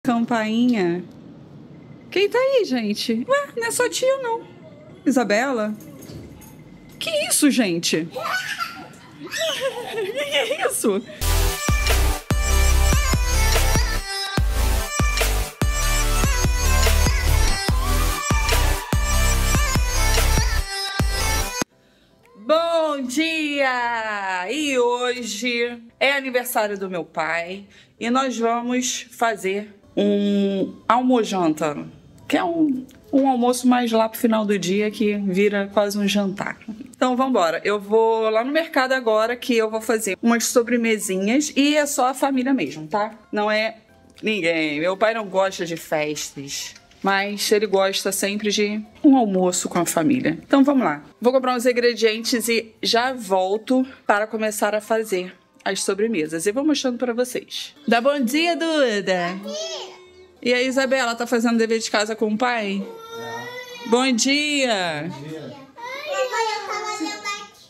Campainha. Quem tá aí, gente? Ué, não é sua tia, não. Isabela? Que isso, gente? Que é isso? Bom dia! E hoje é aniversário do meu pai e nós vamos fazer um almojanta, que é um almoço mais lá pro final do dia que vira quase um jantar. Então vamos embora. Eu vou lá no mercado agora que eu vou fazer umas sobremesinhas e é só a família mesmo, tá? Não é ninguém. Meu pai não gosta de festas, mas ele gosta sempre de um almoço com a família. Então vamos lá. Vou comprar uns ingredientes e já volto para começar a fazer as sobremesas. E vou mostrando para vocês. Dá bom dia, Duda. Bom dia. E aí, Isabela, tá fazendo dever de casa com o pai? Bom dia. Bom dia. Mamãe, eu tava lendo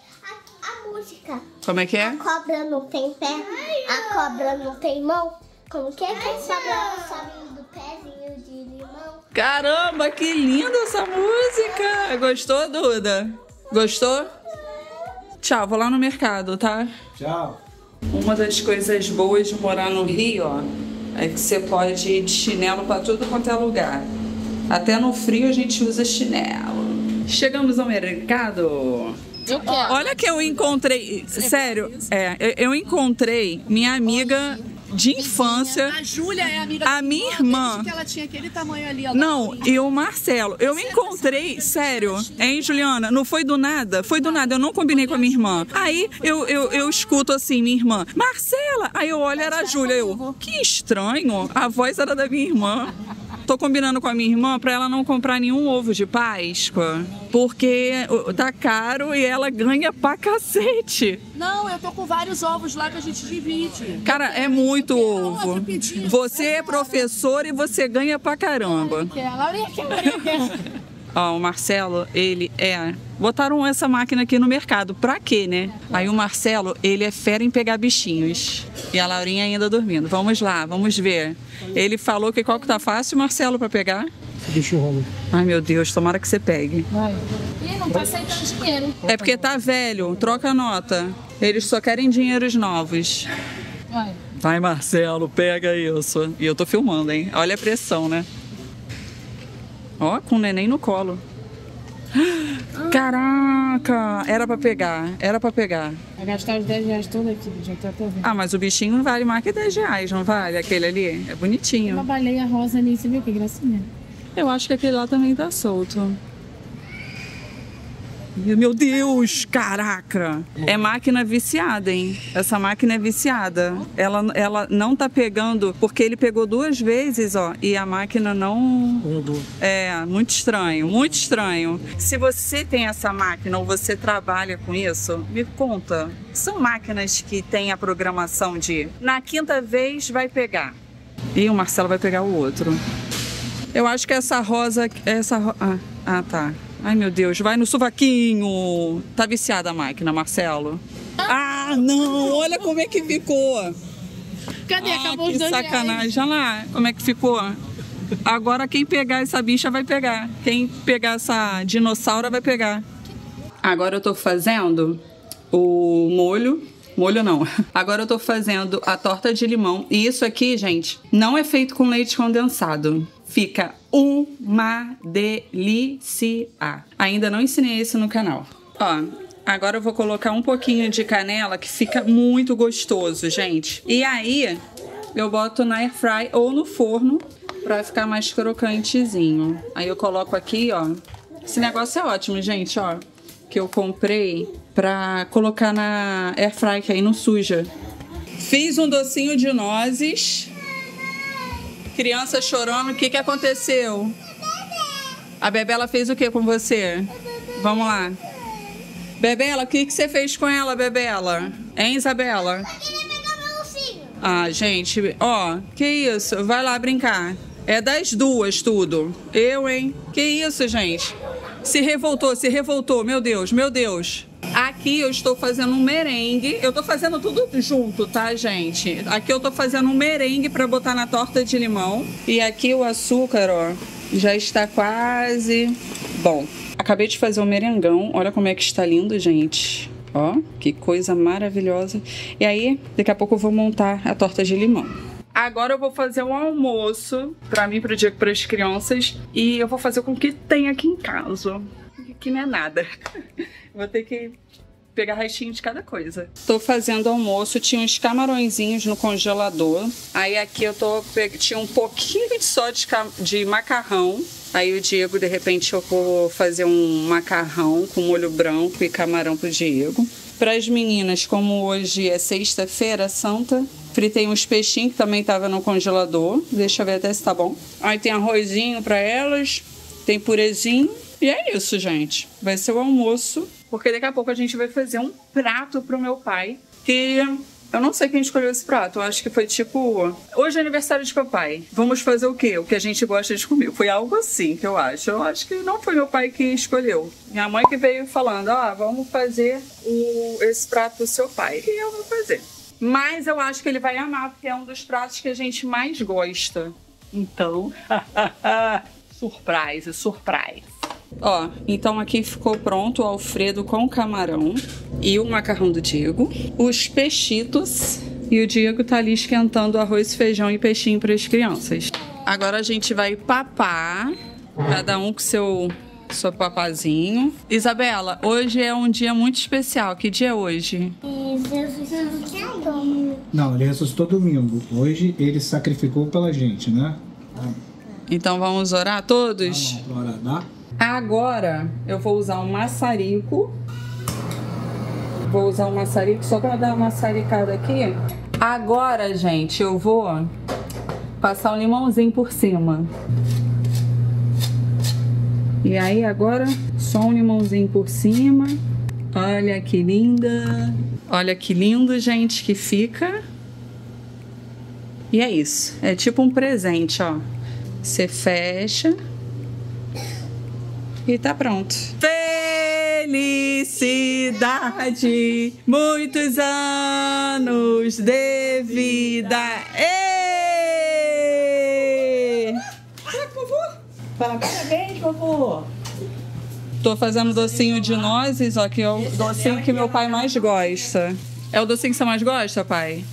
a música. Como é que é? A cobra não tem pé, a cobra não tem mão. Como que é que a cobra sobe do pezinho de limão? Caramba, que linda essa música! Gostou, Duda? Gostou? Tchau, vou lá no mercado, tá? Tchau. Uma das coisas boas de morar no Rio, ó, é que você pode ir de chinelo pra tudo quanto é lugar. Até no frio a gente usa chinelo. Chegamos ao mercado. Olha que eu encontrei, sério, eu encontrei minha amiga de infância. A Júlia é amiga a minha irmã. Que ela tinha aquele tamanho ali. Ó, não, e o Marcelo. Eu encontrei, sério, hein, Juliana? Não foi do nada? Foi do nada, eu não combinei com a minha irmã. Aí eu escuto assim, minha irmã, Marcela! Aí eu olho, era a Júlia. Eu, que estranho, a voz era da minha irmã. Tô combinando com a minha irmã pra ela não comprar nenhum ovo de Páscoa, porque tá caro e ela ganha pra cacete. Não, eu tô com vários ovos lá que a gente divide. Cara, é muito ovo. Você é professor e você ganha pra caramba. Ó, o Marcelo, ele é... Botaram essa máquina aqui no mercado. Pra quê, né? Aí o Marcelo, ele é fera em pegar bichinhos. E a Laurinha ainda dormindo. Vamos lá, vamos ver. Ele falou que qual que tá fácil, Marcelo, pra pegar? Deixa o rolo. Ai, meu Deus, tomara que você pegue. Vai. Ih, não tá aceitando dinheiro. É porque tá velho, troca a nota. Eles só querem dinheiros novos. Vai. Vai, Marcelo, pega isso. E eu tô filmando, hein? Olha a pressão, né? Ó, com o neném no colo. Caraca! Era pra pegar, era pra pegar. Vai gastar os 10 reais todos aqui, já tô até vendo. Ah, mas o bichinho vale mais que 10 reais, não vale? Aquele ali? É bonitinho. Uma baleia rosa ali, você viu que gracinha? Eu acho que aquele lá também tá solto. Meu Deus, caraca! É máquina viciada, hein? Essa máquina é viciada. Ela não tá pegando, porque ele pegou 2 vezes, ó, e a máquina não... É, muito estranho, muito estranho. Se você tem essa máquina ou você trabalha com isso, me conta. São máquinas que têm a programação de na 5ª vez vai pegar. E o Marcelo vai pegar o outro. Eu acho que essa rosa... tá. Ai, meu Deus, vai no sovaquinho. Tá viciada a máquina, Marcelo? Ah, não, olha como é que ficou. Cadê? Acabou os que 2 sacanagem. Olha lá como é que ficou. Agora quem pegar essa bicha vai pegar. Quem pegar essa dinossauro vai pegar. Agora eu tô fazendo o molho. Molho não. Agora eu tô fazendo a torta de limão. E isso aqui, gente, não é feito com leite condensado. Fica uma delícia. Ainda não ensinei isso no canal. Ó, agora eu vou colocar um pouquinho de canela que fica muito gostoso, gente. E aí eu boto na air fry ou no forno pra ficar mais crocantezinho. Aí eu coloco aqui, ó. Esse negócio é ótimo, gente, ó. Que eu comprei pra colocar na air fry, que aí não suja. Fiz um docinho de nozes. Criança chorando, o que aconteceu? A Bebela fez o que com você? Vamos lá. Bebela, o que você fez com ela, Bebela? Hein, Isabela? Ah, gente, ó, que isso? Vai lá brincar. É das duas tudo. Eu, hein? Que isso, gente? Se revoltou, meu Deus, meu Deus. Aqui eu estou fazendo um merengue. Eu tô fazendo tudo junto, tá, gente? Aqui eu tô fazendo um merengue para botar na torta de limão. E aqui o açúcar, ó, já está quase bom. Acabei de fazer um merengão. Olha como é que está lindo, gente. Ó, que coisa maravilhosa. E aí, daqui a pouco eu vou montar a torta de limão. Agora eu vou fazer um almoço para mim, pro Diego, para as crianças. E eu vou fazer com o que tem aqui em casa. Que não é nada. Vou ter que pegar restinho de cada coisa. Tô fazendo almoço, tinha uns camarõezinhos no congelador. Aí aqui eu tinha um pouquinho só de macarrão. Aí o Diego, de repente, eu vou fazer um macarrão com molho branco e camarão pro Diego. Para as meninas, como hoje é sexta-feira santa, fritei uns peixinhos que também tava no congelador. Deixa eu ver até se tá bom. Aí tem arrozinho para elas, tem purezinho. E é isso, gente. Vai ser o almoço, porque daqui a pouco a gente vai fazer um prato pro meu pai, que eu não sei quem escolheu esse prato. Eu acho que foi tipo, hoje é aniversário de papai. Vamos fazer o quê? O que a gente gosta de comer. Foi algo assim que eu acho. Eu acho que não foi meu pai que escolheu. Minha mãe que veio falando, ó, vamos fazer esse prato pro seu pai. E eu vou fazer. Mas eu acho que ele vai amar, porque é um dos pratos que a gente mais gosta. Então, surprise, surprise. Ó, então aqui ficou pronto o alfredo com camarão e o macarrão do Diego, os peixitos, e o Diego tá ali esquentando arroz, feijão e peixinho para as crianças. Agora a gente vai papar, cada um com seu papazinho. Isabela, hoje é um dia muito especial. Que dia é hoje? Não, ele ressuscitou domingo. Hoje ele sacrificou pela gente, né? Então vamos orar todos? Vamos orar, tá? Agora eu vou usar um maçarico. Vou usar um maçarico só para dar uma maçaricada aqui. Agora, gente, eu vou passar um limãozinho por cima. E aí agora só um limãozinho por cima. Olha que linda. Olha que lindo, gente, que fica. E é isso. É tipo um presente, ó. Você fecha. E tá pronto. Felicidade, muitos anos de vida. Êêêê! Parabéns, vovô. Tô fazendo docinho de nozes, ó, que é o docinho que meu pai mais gosta. É o docinho que você mais gosta, pai?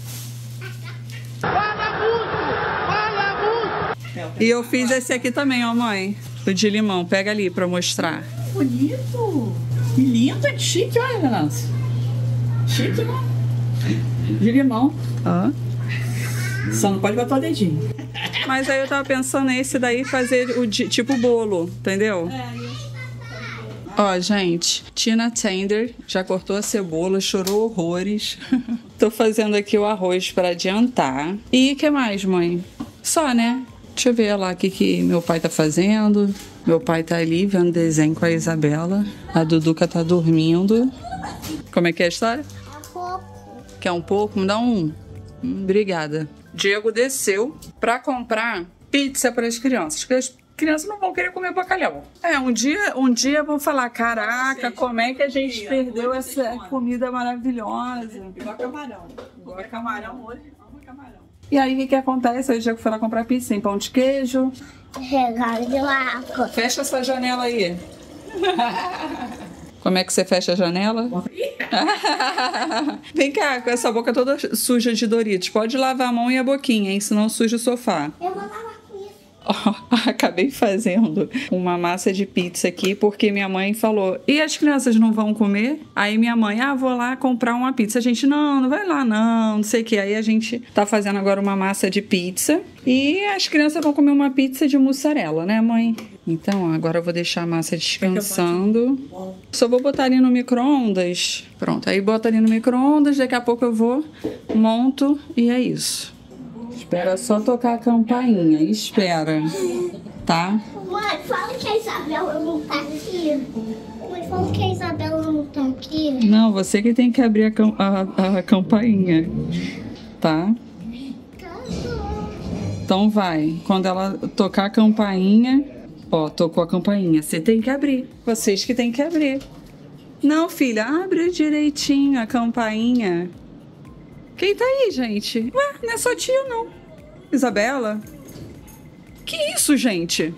E eu fiz esse aqui também, ó, mãe. O de limão. Pega ali pra mostrar. Bonito. Que lindo, é chique, olha, Nancy. Chique, né? De limão. Ó. Só não pode botar o dedinho. Mas aí eu tava pensando nesse daí fazer o tipo bolo, entendeu? Ó, gente, Tina Tender já cortou a cebola, chorou horrores. Tô fazendo aqui o arroz para adiantar. E o que mais, mãe? Só, né? Deixa eu ver lá o que meu pai tá fazendo. Meu pai tá ali vendo desenho com a Isabela. A Duduca tá dormindo. Como é que é a história? Quer um pouco? Me dá um. Obrigada. Diego desceu pra comprar pizza para as crianças. Porque as crianças não vão querer comer bacalhau. Um dia vão falar, caraca, como é que a gente perdeu essa comida maravilhosa. Igual camarão. Igual camarão hoje. Amo camarão. E aí, o que acontece? Aí o Diego foi lá comprar pizza, tem pão de queijo. Regalo de água. Fecha essa janela aí. Como é que você fecha a janela? Vem cá, com essa boca toda suja de Doritos. Pode lavar a mão e a boquinha, hein? Senão suja o sofá. Eu vou lavar com isso. Acabei fazendo uma massa de pizza aqui porque minha mãe falou, e as crianças não vão comer? Aí minha mãe, vou lá comprar uma pizza. A gente, não vai lá não sei o que. Aí a gente tá fazendo agora uma massa de pizza e as crianças vão comer uma pizza de mussarela, né, mãe? Então, agora eu vou deixar a massa descansando. Só vou botar ali no micro-ondas. Pronto, aí bota ali no micro-ondas, daqui a pouco eu vou, monto e é isso. Espera só tocar a campainha, espera, tá? Mãe, fala que a Isabela não tá aqui. Mãe, fala que a Isabela não tá aqui. Não, você que tem que abrir a campainha, tá? Então vai, quando ela tocar a campainha, ó, tocou a campainha, você tem que abrir, vocês que tem que abrir. Não, filha, abre direitinho a campainha. Quem tá aí, gente? Ué, não é sua tia, não. Isabela? Que isso, gente?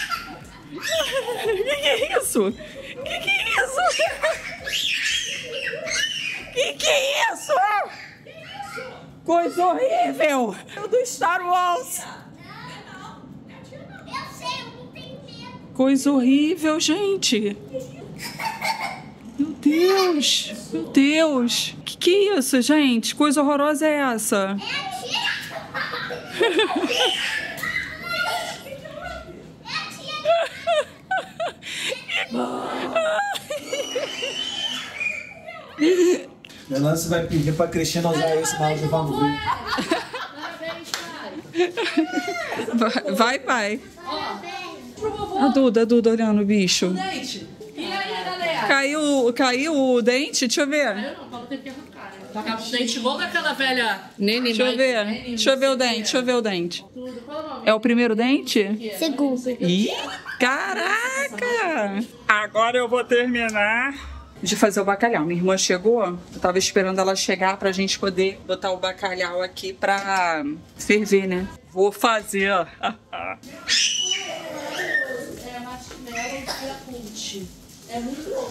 Que é isso? Que é isso? Que é isso? Coisa horrível! É do Star Wars! Eu sei, eu não tenho medo. Coisa horrível, gente! Meu Deus! Meu Deus! Que é isso, gente? Coisa horrorosa é essa? Melance vai pedir pra Cristina usar esse mal de bambu. Vai, pai. A Duda olhando o bicho. Dente. E aí, galera? Caiu o dente? Deixa eu ver. Eu não, Paulo teve que arrancar, né? Tá com o dente igual daquela velha... Deixa eu ver. Deixa eu ver o dente. Deixa eu ver o dente. É o primeiro dente? Segundo. Ih, caraca! Agora eu vou terminar de fazer o bacalhau. Minha irmã chegou, eu tava esperando ela chegar pra gente poder botar o bacalhau aqui pra ferver, né? Vou fazer. É muito bom.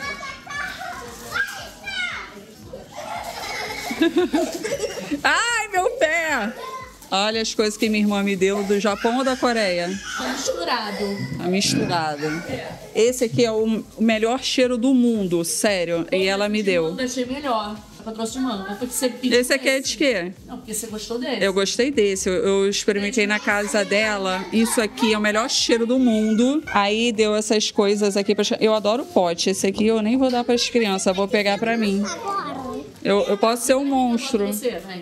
Ai, meu pé! Olha as coisas que minha irmã me deu do Japão ou da Coreia? Tá misturado. Tá misturado. Esse aqui é o melhor cheiro do mundo, sério. E ela me deu. Eu deixei melhor. Eu trouxe manga. Porque você pediu Esse aqui é de quê? Não, porque você gostou dele. Eu gostei desse. Eu experimentei na casa dela. Isso aqui é o melhor cheiro do mundo. Aí deu essas coisas aqui. Eu adoro pote. Esse aqui eu nem vou dar para as crianças. Eu vou pegar para mim. Eu posso ser um monstro. Você, vem.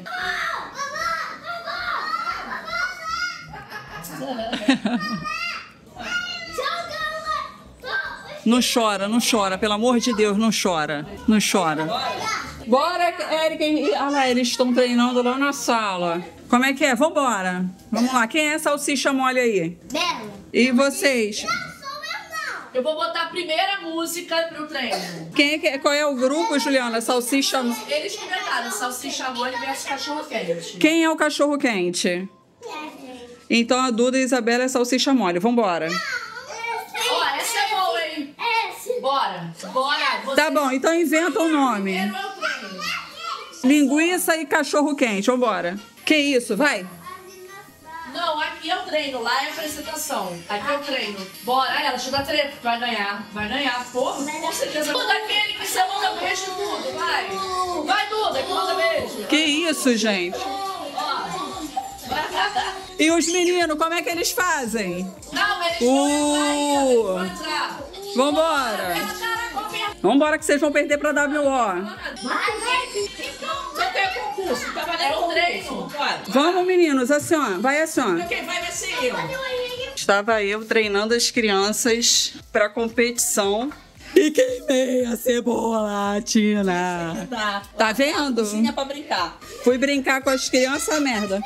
Não chora, não chora. Pelo amor de Deus, não chora. Não chora. Bora, Érica. Olha lá, eles estão treinando lá na sala. Como é que é? Vambora. Vamos lá. Quem é salsicha mole aí? Bela. E vocês? Não sou eu, não. Eu vou botar a primeira música pro treino. Qual é o grupo, Juliana? Salsicha... Eles que inventaram salsicha mole versus cachorro quente. Quem é o cachorro quente? Então a Duda e a Isabela é salsicha mole. Vambora. Ó, essa é boa, hein? Bora. Você Tá bom, então inventa um nome. primeiro é o treino. Linguiça e cachorro quente. Vambora. Que isso? Vai. Não, aqui é o treino, lá é a apresentação. Aqui é o treino. Bora, ela te dá treta, vai ganhar. Vai ganhar, porra, com certeza. Duda, aquele que você manda beijo tudo, vai. Vai, Duda, que manda beijo. Que isso, gente? E os meninos, como é que eles fazem? Não, eles vão entrar. Vambora. Vambora que vocês vão perder pra WO. Você tem concurso, tá valendo o treino. Vamos, meninos, assim, ó. Vai assim, ó. Quem vai ser eu. Estava eu treinando as crianças pra competição. E queimei a cebola, Tina. Tá vendo? Cozinha pra brincar. Fui brincar com as crianças, merda.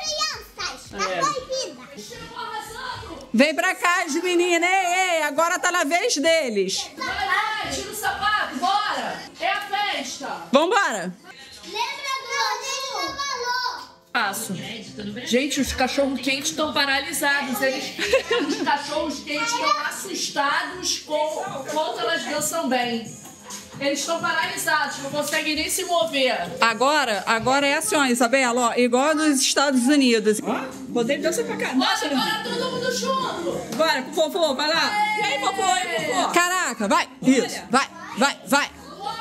Vem pra cá, as meninas. Ei, agora tá na vez deles. Vai, tira o sapato, bora. É a festa. Vambora. Lembra do valor? Passo. Gente, os cachorros quentes estão paralisados. Os cachorros quentes estão assustados com quanto elas dançam bem. Eles estão paralisados, não conseguem nem se mover. Agora é assim, ó, Isabela, ó, igual nos Estados Unidos. Poder dançar pra cá. Bora todo mundo junto. Bora, Fofô, vai lá. E aí, Fofô? Caraca, vai. Isso, vai.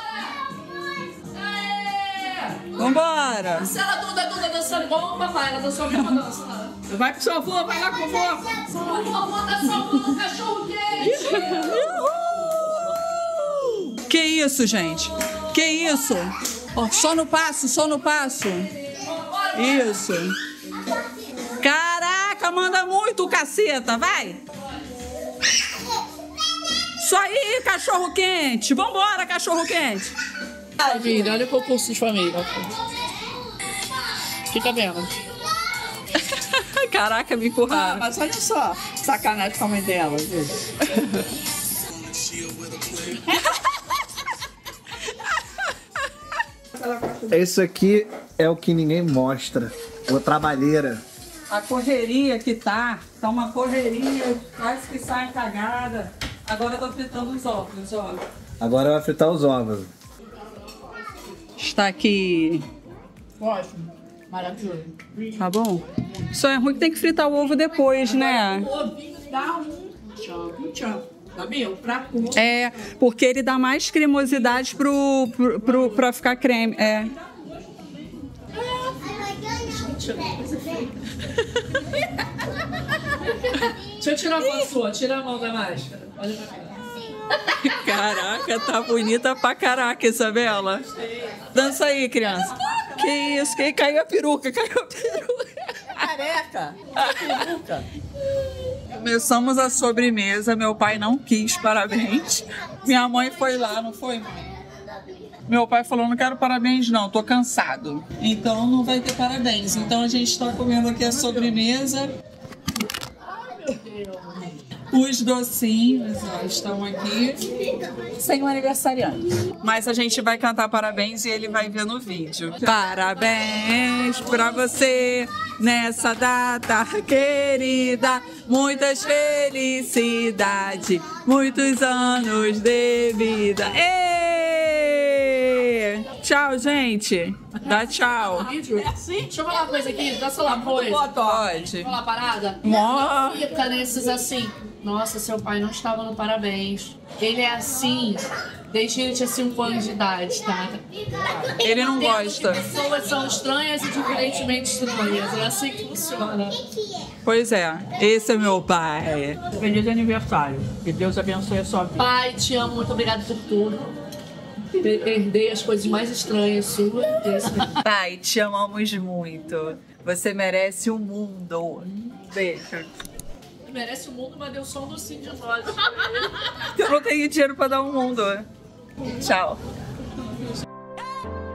Vambora. Se ela Duda dançando igual o papai, ela dançou a mesma dança. Vai pro seu avô, vai lá com o avô. Por favor, tá salvando o cachorro quente. Que isso, gente? Que isso? Ó, só no passo. Isso. Caraca, manda muito, caceta, vai. Isso aí, cachorro quente. Vambora, cachorro quente. Família, olha o concurso de família. Fica vendo. Caraca, me empurraram. Mas olha só, sacanagem com a mãe dela, viu? Esse aqui é o que ninguém mostra. O trabalheira. A correria que tá uma correria, quase que sai cagada. Agora eu tô fritando os ovos, ó. Agora vai fritar os ovos. Está aqui. Ótimo. Maravilhoso. Tá bom? Só é ruim que tem que fritar o ovo depois, né? O ovinho dá um tchan. Sabia? Pra pôr. É, porque ele dá mais cremosidade pra ficar creme. É. Deixa eu tirar a mão sua. Tira a mão da máscara. Olha pra cá. Caraca, tá bonita pra caraca, Isabela. Dança aí, criança. Que isso? Que caiu a peruca, Careca. Peruca. Começamos a sobremesa, meu pai não quis parabéns. Minha mãe foi lá, não foi, mãe? Meu pai falou, não quero parabéns não, tô cansado. Então não vai ter parabéns. Então a gente tá comendo aqui a sobremesa. Os docinhos, ó, estão aqui. Sem o aniversariante. Mas a gente vai cantar parabéns e ele vai ver no vídeo. Parabéns pra você nessa data querida. Muitas felicidades, muitos anos de vida. Ê! Tchau, gente. Dá tchau. Sim, deixa eu falar uma coisa aqui. Dá só uma coisa. Pode. Falar uma parada? Mó. Fica nesses assim. Nossa, seu pai não estava no parabéns. Ele é assim desde ele tinha 5 anos de idade, tá? Ele não gosta. Pessoas são estranhas e diferentemente estranhas. É assim que funciona. Pois é, esse é meu pai. Feliz aniversário. Que Deus abençoe a sua vida. Pai, te amo, muito obrigado por tudo. Herdei as coisas mais estranhas suas. Pai, te amamos muito. Você merece o mundo. Beijo. Merece o mundo, mas deu só um docinho de nós. Eu não tenho dinheiro pra dar um mundo. Tchau.